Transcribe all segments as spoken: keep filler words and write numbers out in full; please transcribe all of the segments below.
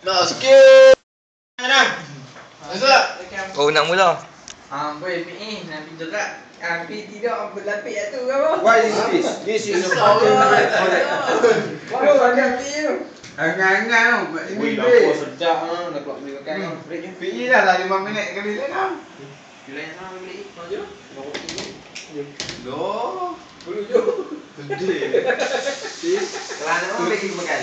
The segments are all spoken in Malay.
Nak sikit. Mana? Masuk. Oh nak mula. Ah, boleh P E nak pergi gerak. Ah, P tidak berlapik kat tu ke apa? Why is this? This is a fucking Baru makan P E tu. Angan-angan tu. Ini break. Sejak ah, nak keluar beli makan. Break je. P E dah lah lima minit kali tu kan. Bila yang sama beli. Mau je? Mau kopi. Loh. Dulu je. Gede. Sis. Kalau nak mau pergi makan.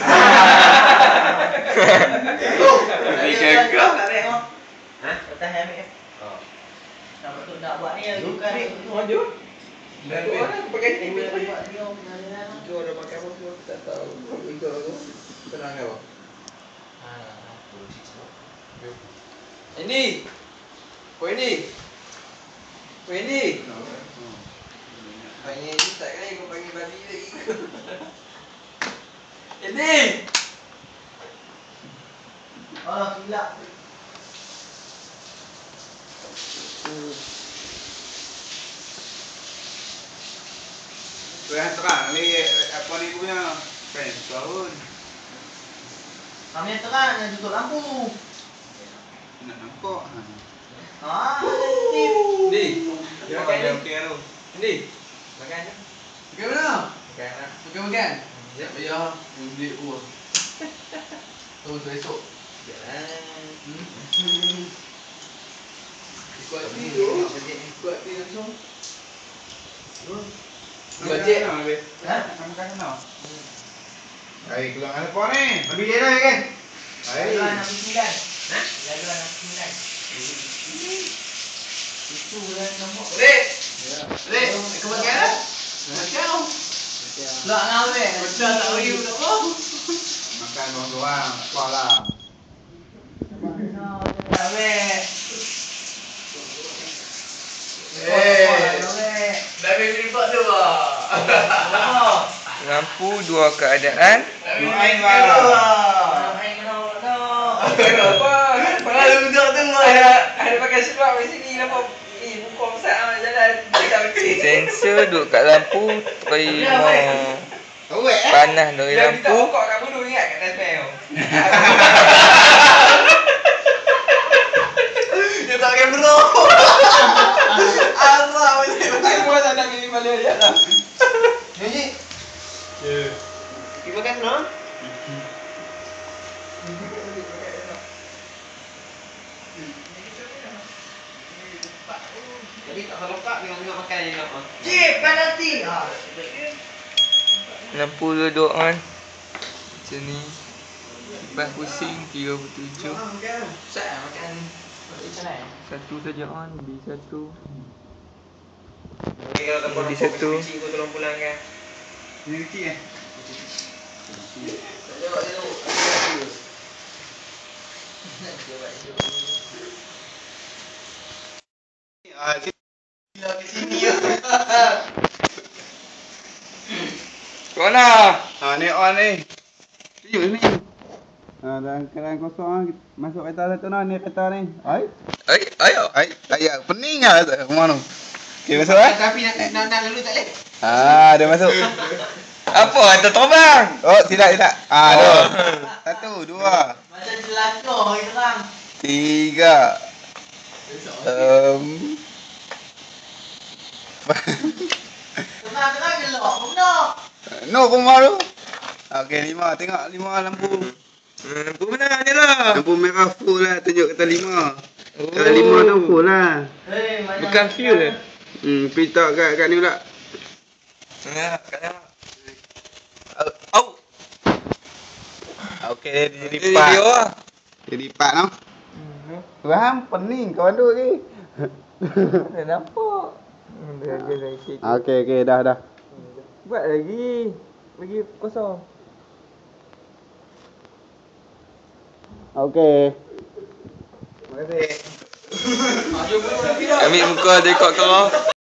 Oh, Pergi kagak. Ha? Atas ambil. oh. Nak betul nak buat ni bukan Maju. Dan orang pakai dia ni. buat dia pengajaran. Itu ada pakai apa tu? Tak tahu. Itu tu. Tenang apa? Ha, politik semua. Ini. Oh ini. Oh ini. Panggil ni tak kali kau panggil babi lagi. Ini. Oh, silap. Tu yang terang ni apa ni punya? Pen tahun. Kami yang terang yang tutup lampu. Nak nampak. Ha, ni. Ni. Ya, Makan dia ni. okey tu. Ni. Makan je. Makan mana? Makan lah. Makan makan. Ya, ya. Beli uang. Tu tu esok. Jalan. Ikut hati tu. Ikut hati langsung. Bajet. Ha? Kamu makan sana. Hai, keluar apa ni? Ambil dia dah kan? Jalan enam puluh sembilan. Ha? Jalan enam puluh sembilan. Itu bulan nombor. Dek. Dek, kau makan dah? Makan. Lah nak weh. Macam tak riu tak apa. Makan orang-orang, kuah lah. Nak weh. Eh, dah beli pot tu ah. Oh. Lampu dua keadaan. Main lah. Main mana dah. Apa? Pengalu duduk tu ada ada pakai sebab di sini nampak ni buka besar jalan dekat kecil. Sensor duduk kat lampu terima Awet eh? panas dari Dia minta lampu. rokok kat bulu ingat kat tempel. Dia tak pakai bro. Allah mesti pakai bro tak nak minimal dia dah. Ni. Ya. Pergi makan no? Jadi tak salah tak tengok-tengok makan je nak. Cik, penalti. Ha. Lampu duduk kan. Macam ni. Lepas pusing tiga puluh tujuh. Saya makan. Macam mana? Satu saja on, B satu. Okey kalau tak Jadi satu. kecil tu tolong pulangkan. Ini kecil eh? Tengok tengok. Ah, sila ke sini ya. Mana? Ha ni on ni. Sejuk ni. Ha dalam keadaan kosong ah masuk kereta satu nah ni kereta ni. Ai. Ai, ayo. Ai, ayah pening ah mana. Okey masuk ah. Tapi nak nak nak lalu tak leh. Ha dia masuk. Apa? Ada terbang. Oh tidak tidak. Ah Oh. oh. Satu, dua, Macam jelakar hari terang. tiga. Um. Terang-terang gelap. Benar. No pun baru. Okey lima tengok lima lampu. Lampu mana ni lah? Lampu merah full lah tunjuk kata lima. Oh. Kalau lima tu full lah. Hei, macam Bukan fuel eh? Hmm, pergi tak kat kat ni pula. Ya, katanya. Au. Okey dia jadi Jadi empat. dia lah. Jadi empat tau. Faham pening kawan tu lagi. Dah nampak. Dia dia dah sikit. Okey okey dah dah. Buat lagi. Lagi kosong. Okey. Terima kasih. Ambil muka dekot kau.